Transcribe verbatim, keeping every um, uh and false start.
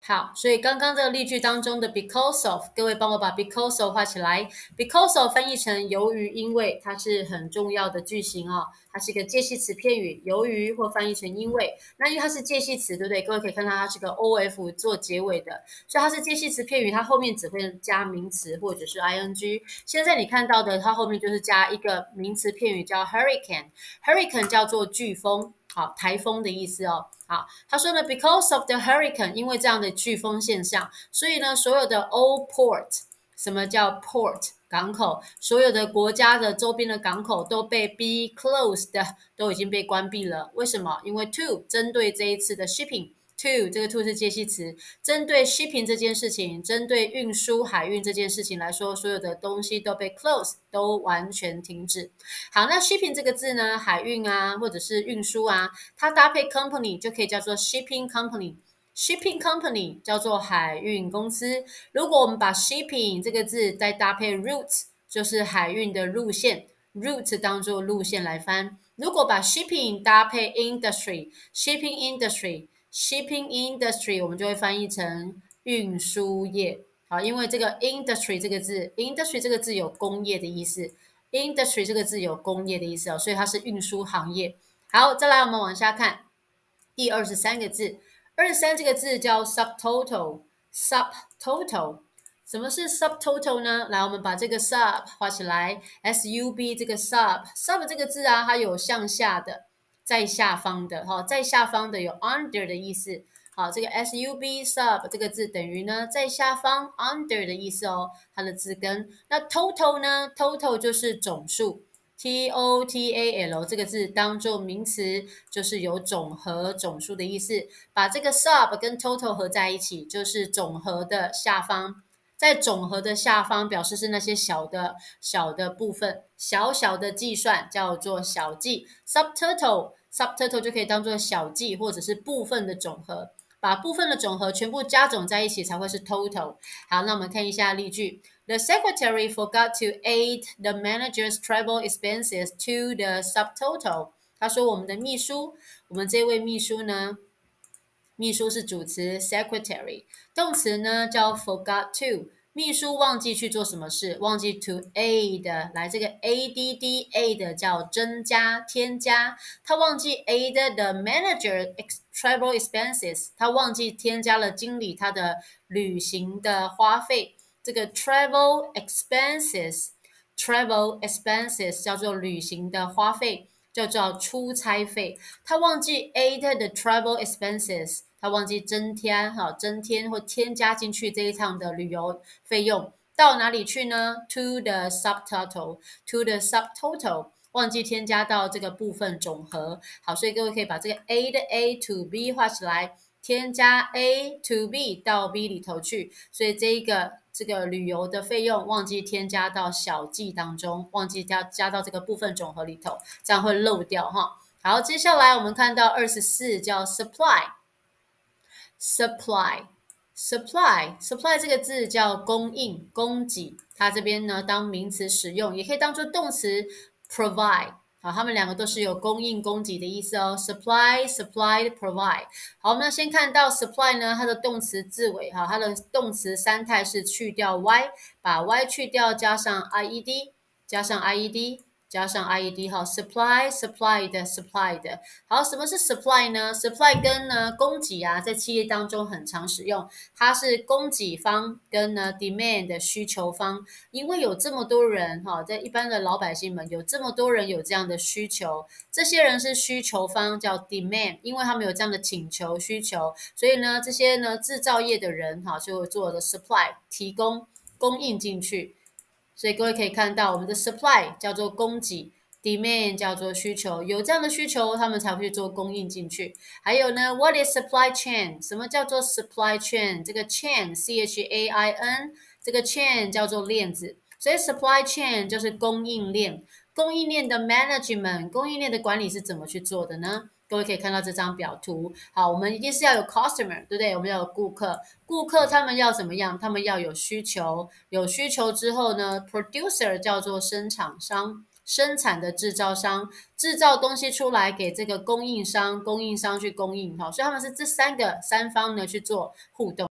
好，所以刚刚这个例句当中的 because of， 各位帮我把 because of 画起来。because of 翻译成由于因为，它是很重要的句型哦，它是一个介系词片语，由于或翻译成因为。那因为它是介系词，对不对？各位可以看到它是个 of 做结尾的，所以它是介系词片语，它后面只会加名词或者是 ing。现在你看到的，它后面就是加一个名词片语叫 hurricane，hurricane 叫做飓风。好，台风的意思哦。好，他说呢 ，because of the hurricane， 因为这样的飓风现象，所以呢，所有的 all port， 什么叫 port？ 港口，所有的国家的周边的港口都被 be closed， 都已经被关闭了。为什么？因为 to 针对这一次的 shipping。to 这个 to 是介系词，针对 shipping 这件事情，针对运输海运这件事情来说，所有的东西都被 close， 都完全停止。好，那 shipping 这个字呢，海运啊，或者是运输啊，它搭配 company 就可以叫做 shipping company。shipping company 叫做海运公司。如果我们把 shipping 这个字再搭配 route， 就是海运的路线 ，route 当做路线来翻。如果把 shipping 搭配 industry，shipping industry。shipping industry 我们就会翻译成运输业。好，因为这个 industry 这个字 industry 这个字有工业的意思 industry 这个字有工业的意思哦，所以它是运输行业。好，再来我们往下看第二十三个字，二十三这个字叫 subtotal subtotal。什么是 subtotal 呢？来，我们把这个 sub 画起来 ，s u b 这个 sub sub 这个字啊，它有向下的，在下方的，哈，在下方的有 under 的意思。好，这个 sub sub 这个字等于呢在下方 under 的意思哦，它的字根。那 total 呢 ？total 就是总数 ，t o t a l 这个字当做名词，就是有总和、总数的意思。把这个 sub 跟 total 合在一起，就是总和的下方。在总和的下方，表示是那些小的、小的部分，小小的计算叫做小计。subtotal subtotal 就可以当做小计或者是部分的总和。把部分的总和全部加总在一起才会是 total。好，那我们看一下例句。The secretary forgot to add the manager's travel expenses to the subtotal。他说我们的秘书，我们这位秘书呢，秘书是主词 secretary， 动词呢叫 forgot to。秘书忘记去做什么事？忘记 to aid， 来这个 add aid 叫增加、添加。他忘记 aid the manager travel expenses， 他忘记添加了经理他的旅行的花费。这个 travel expenses，travel expenses 叫做旅行的花费，就叫出差费。他忘记 add the travel expenses。他忘记增添哈，增添或添加进去这一趟的旅游费用到哪里去呢 ？To the subtotal, to the subtotal， 忘记添加到这个部分总和。好，所以各位可以把这个 A 的 A to B 画起来，添加 A to B 到 B 里头去。所以这一个这个旅游的费用忘记添加到小计当中，忘记加加到这个部分总和里头，这样会漏掉哈。好，接下来我们看到二十四叫 supply。supply supply supply 这个字叫供应、供给，它这边呢当名词使用，也可以当做动词 provide。好，它们两个都是有供应、供给的意思哦。supply supplied provide。好，我们先看到 supply 呢，它的动词字尾哈，它的动词三态是去掉 y， 把 y 去掉，加上 ied， 加上 ied。加上 ied 哈 supply supplied supplied。 好，什么是 supply 呢？ supply 跟呢供给啊，在企业当中很常使用，它是供给方跟呢 demand 的需求方。因为有这么多人哈，在一般的老百姓们有这么多人有这样的需求，这些人是需求方叫 demand， 因为他们有这样的请求需求，所以呢这些呢制造业的人哈就做了 supply 提供供应进去。所以各位可以看到，我们的 supply 叫做供给 ，demand 叫做需求，有这样的需求，他们才会去做供应进去。还有呢 ，what is supply chain？ 什么叫做 supply chain？ 这个 chain c h a i n， 这个 chain 叫做链子，所以 supply chain 就是供应链。供应链的 management， 供应链的管理是怎么去做的呢？各位可以看到这张表图。好，我们一定是要有 customer， 对不对？我们要有顾客，顾客他们要怎么样？他们要有需求，有需求之后呢 ，producer 叫做生产商，生产的制造商，制造东西出来给这个供应商，供应商去供应。好，所以他们是这三个三方呢去做互动。